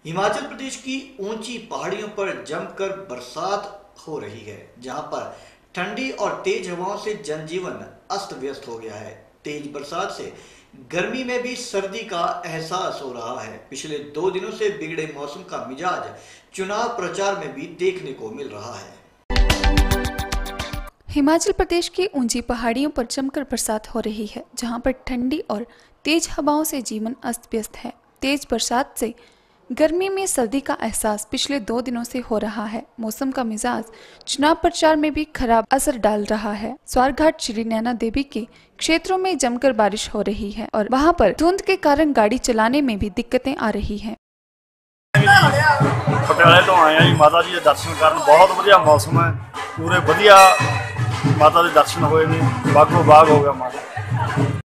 हिमाचल प्रदेश की ऊंची पहाड़ियों पर जमकर बरसात हो रही है, जहां पर ठंडी और तेज हवाओं से जनजीवन अस्त व्यस्त हो गया है। तेज बरसात से गर्मी में भी सर्दी का एहसास हो रहा है। पिछले 2 दिनों से बिगड़े मौसम का मिजाज चुनाव प्रचार में भी देखने को मिल रहा है। हिमाचल प्रदेश की ऊंची पहाड़ियों पर जमकर बरसात हो रही है, जहां पर ठंडी और तेज हवाओं से जीवन अस्त व्यस्त है। तेज बरसात से गर्मी में सर्दी का एहसास पिछले 2 दिनों से हो रहा है। मौसम का मिजाज चुनाव प्रचार में भी खराब असर डाल रहा है। स्वारघाट श्री नैना देवी के क्षेत्रों में जमकर बारिश हो रही है और वहां पर धुंध के कारण गाड़ी चलाने में भी दिक्कतें आ रही हैं। पटियाले तो आए जी, माता जी के दर्शन करन बहुत वधिया मौसम है। पूरे वधिया माता के दर्शन होए ने, बागो बाग हो गया माता।